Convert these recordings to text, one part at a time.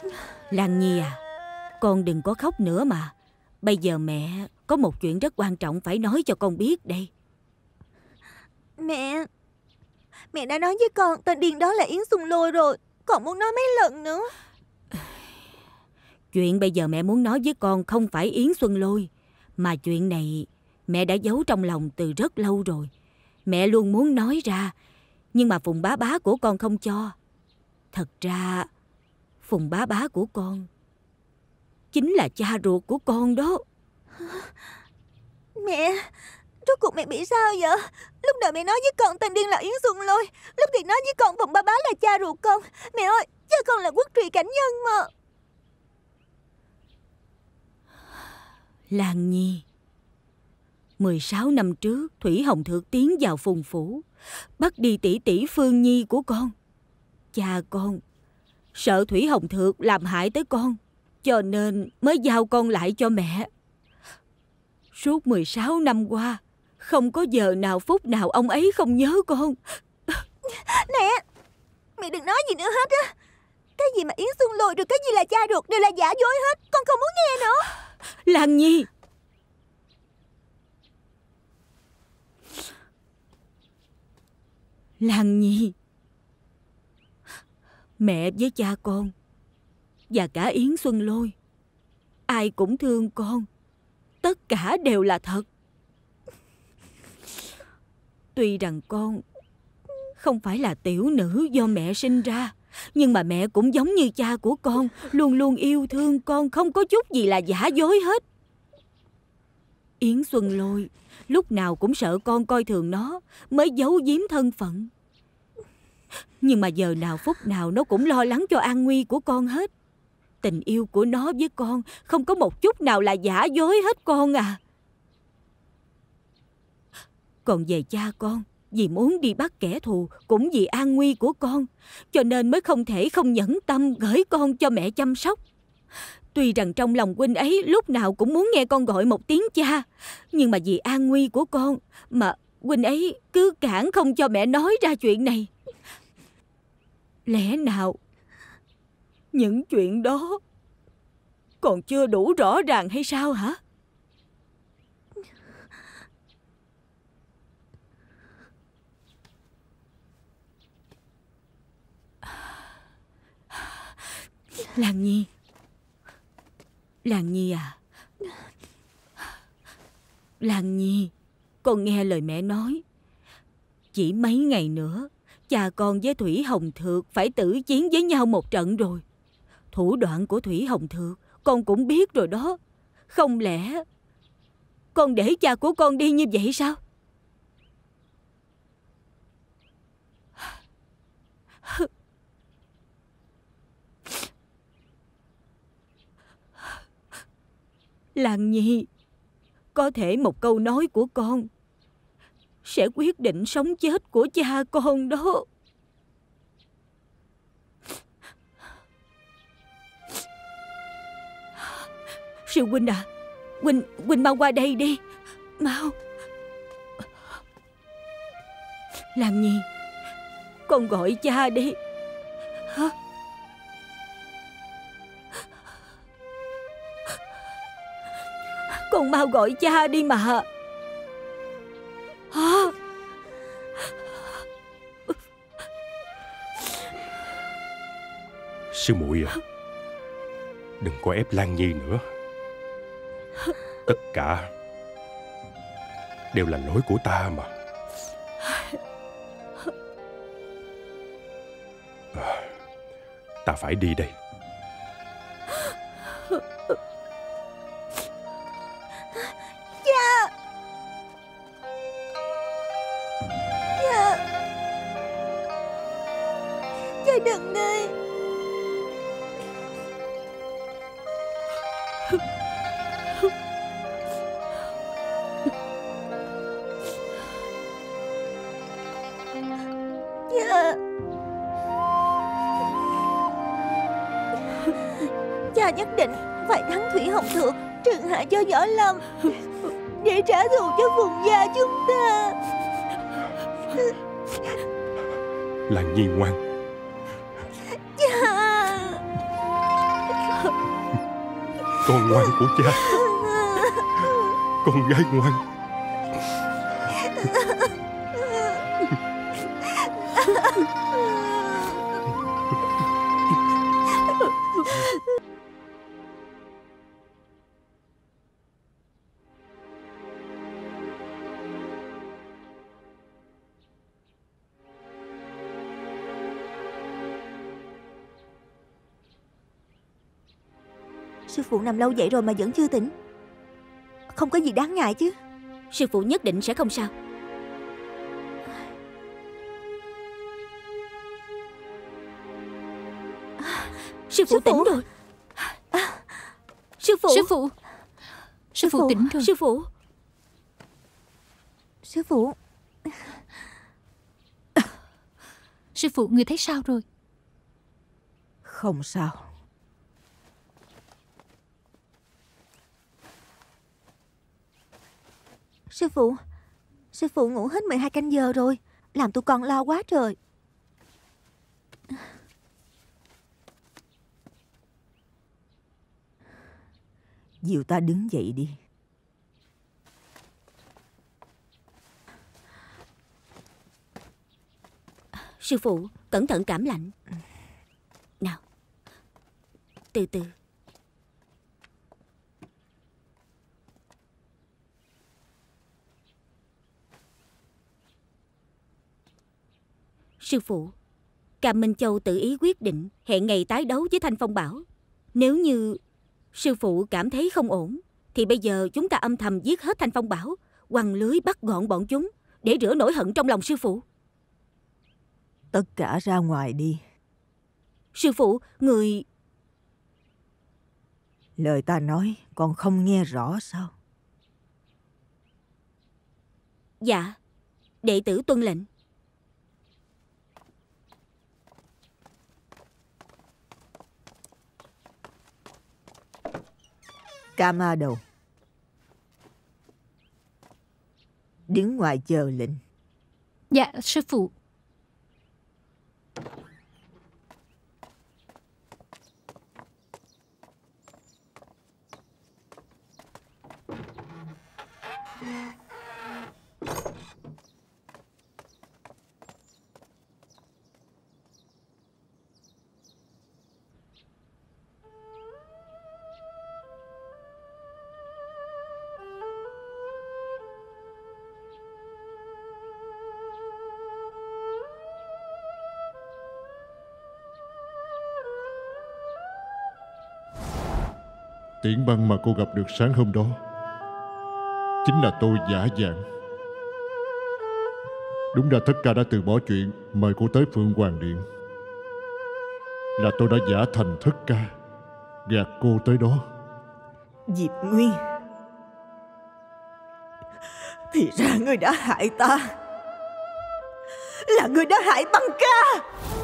Lan Nhi à, con đừng có khóc nữa mà. Bây giờ mẹ có một chuyện rất quan trọng phải nói cho con biết đây. Mẹ đã nói với con tên điên đó là Yến Xuân Lôi rồi. Còn muốn nói mấy lần nữa. Chuyện bây giờ mẹ muốn nói với con không phải Yến Xuân Lôi, mà chuyện này mẹ đã giấu trong lòng từ rất lâu rồi. Mẹ luôn muốn nói ra, nhưng mà Phùng bá bá của con không cho. Thật ra Phùng bá bá của con chính là cha ruột của con đó. Mẹ, rốt cuộc mẹ bị sao vậy? Lúc đầu mẹ nói với con tên điên là Yến Xuân Lôi, lúc thì nói với con Phùng bá bá là cha ruột con. Mẹ ơi, cha con là quốc trì cảnh nhân mà. Lan Nhi, 16 năm trước Thủy Hồng Thược tiến vào Phùng phủ, bắt đi tỷ tỷ Phương Nhi của con. Cha con sợ Thủy Hồng Thược làm hại tới con, cho nên mới giao con lại cho mẹ. Suốt 16 năm qua, không có giờ nào phút nào ông ấy không nhớ con. Nè, mẹ đừng nói gì nữa hết á. Cái gì mà Yến Xuân Lôi rồi cái gì là cha ruột đều là giả dối hết. Con không muốn nghe nữa. Lan Nhi, Lan Nhi, mẹ với cha con và cả Yến Xuân Lôi, ai cũng thương con. Tất cả đều là thật. Tuy rằng con không phải là tiểu nữ do mẹ sinh ra, nhưng mà mẹ cũng giống như cha của con, luôn luôn yêu thương con, không có chút gì là giả dối hết. Yến Xuân Lôi lúc nào cũng sợ con coi thường nó, mới giấu giếm thân phận. Nhưng mà giờ nào phút nào nó cũng lo lắng cho an nguy của con hết. Tình yêu của nó với con không có một chút nào là giả dối hết con à. Còn về cha con, vì muốn đi bắt kẻ thù cũng vì an nguy của con, cho nên mới không thể không nhẫn tâm gửi con cho mẹ chăm sóc. Tuy rằng trong lòng huynh ấy lúc nào cũng muốn nghe con gọi một tiếng cha, nhưng mà vì an nguy của con mà huynh ấy cứ cản không cho mẹ nói ra chuyện này. Lẽ nào những chuyện đó còn chưa đủ rõ ràng hay sao hả? Lan Nhi, Lan Nhi à, Lan Nhi, con nghe lời mẹ nói. Chỉ mấy ngày nữa cha con với Thủy Hồng Thược phải tử chiến với nhau một trận rồi. Thủ đoạn của Thủy Hồng Thược con cũng biết rồi đó. Không lẽ con để cha của con đi như vậy sao? Lan Nhi, có thể một câu nói của con sẽ quyết định sống chết của cha con đó. Sư huynh à, huynh mau qua đây đi, mau. Lan Nhi, con gọi cha đi. Hả? Con mau gọi cha đi mà. Hả? Sư muội à, đừng có ép Lan Nhi nữa. Tất cả đều là lỗi của ta mà. Ta phải đi đây. Cha! Cha! Cha đừng đi! Cha! Cha nhất định phải thắng Thủy Hồng Thược, trừng hại cho Võ Lâm, để trả thù cho Phùng gia chúng ta. Lan Nhi ngoan. Cha! Con ngoan của cha, con gái ngoan. Sư phụ nằm lâu vậy rồi mà vẫn chưa tỉnh. Không có gì đáng ngại chứ? Sư phụ nhất định sẽ không sao. Sư phụ tỉnh rồi. Sư phụ. Sư phụ tỉnh rồi. Sư phụ. Sư phụ. Sư phụ, người thấy sao rồi? Không sao. Sư phụ ngủ hết 12 canh giờ rồi, làm tụi con lo quá trời. Dìu ta đứng dậy đi. Sư phụ, cẩn thận cảm lạnh. Nào, từ từ. Sư phụ, Cam Minh Châu tự ý quyết định hẹn ngày tái đấu với Thanh Phong Bảo. Nếu như sư phụ cảm thấy không ổn, thì bây giờ chúng ta âm thầm giết hết Thanh Phong Bảo, quăng lưới bắt gọn bọn chúng, để rửa nỗi hận trong lòng sư phụ. Tất cả ra ngoài đi. Sư phụ, người... Lời ta nói con không nghe rõ sao? Dạ, đệ tử tuân lệnh. Cam A Đầu, đứng ngoài chờ lệnh. Dạ, sư phụ. Tiễn Băng mà cô gặp được sáng hôm đó chính là tôi giả dạng. Đúng ra tất cả đã từ bỏ chuyện mời cô tới Phượng Hoàng Điện. Là tôi đã giả thành thất ca, gạt cô tới đó. Diệp Nguyên, thì ra ngươi đã hại ta. Là ngươi đã hại Băng ca.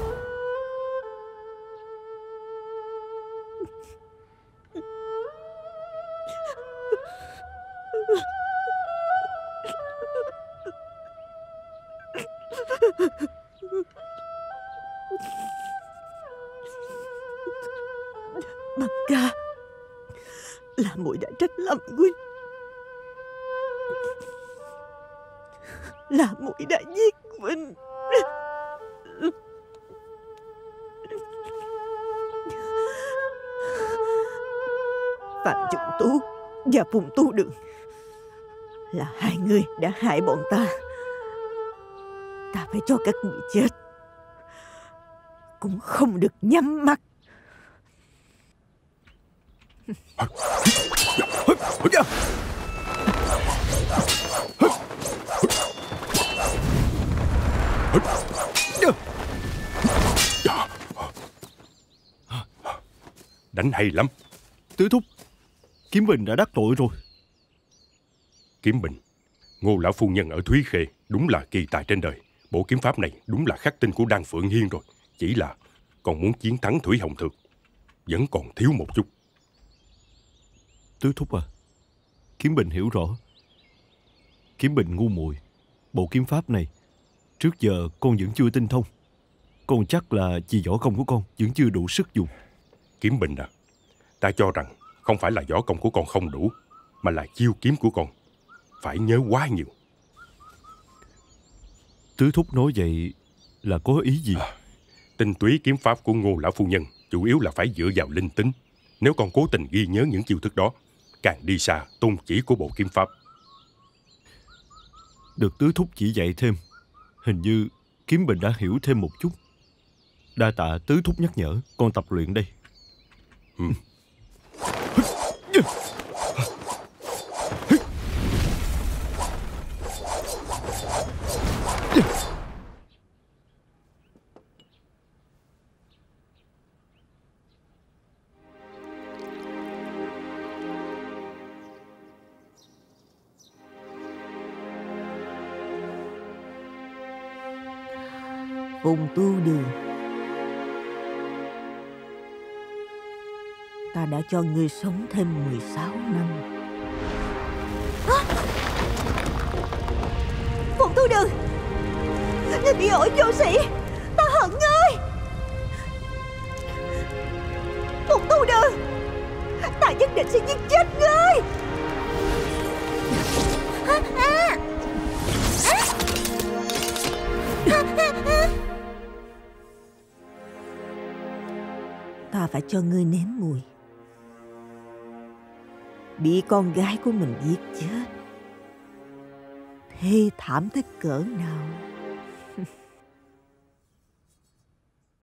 Băng ca, là muội đã trách lầm huynh. Là muội đã giết huynh. Phạm Dụng Tú và Phùng Tu Đường là hai người đã hại bọn ta. Ta phải cho các người chết, cũng không được nhắm mắt. Đánh hay lắm. Tứ thúc, Kiếm Bình đã đắc tội rồi. Kiếm Bình, Ngô lão phu nhân ở Thúy Khê đúng là kỳ tài trên đời. Bộ kiếm pháp này đúng là khắc tinh của Đan Phượng Hiên rồi. Chỉ là còn muốn chiến thắng Thủy Hồng Thược vẫn còn thiếu một chút. Tứ thúc à, Kiếm Bình hiểu rõ. Kiếm Bình ngu muội. Bộ kiếm pháp này trước giờ con vẫn chưa tinh thông. Con chắc là vì võ công của con vẫn chưa đủ sức dùng. Kiếm Bình à, ta cho rằng Không phải là võ công của con không đủ, mà là chiêu kiếm của con phải nhớ quá nhiều. Tứ thúc nói vậy là có ý gì? Tinh túy kiếm pháp của Ngô lão phu nhân chủ yếu là phải dựa vào linh tính. Nếu con cố tình ghi nhớ những chiêu thức đó, càng đi xa tôn chỉ của bộ kiếm pháp. Được tứ thúc chỉ dạy thêm, hình như Kiếm Bình đã hiểu thêm một chút. Đa tạ tứ thúc nhắc nhở, con tập luyện đây. Phùng Tu Đường, ta đã cho ngươi sống thêm 16 năm. Phùng Tu Đường, ngươi bị ổi vô sĩ, ta hận ngươi. Phùng Tu Đường, ta nhất định sẽ giết chết ngươi. Ta phải cho ngươi nếm mùi bị con gái của mình giết chết thê thảm tới cỡ nào.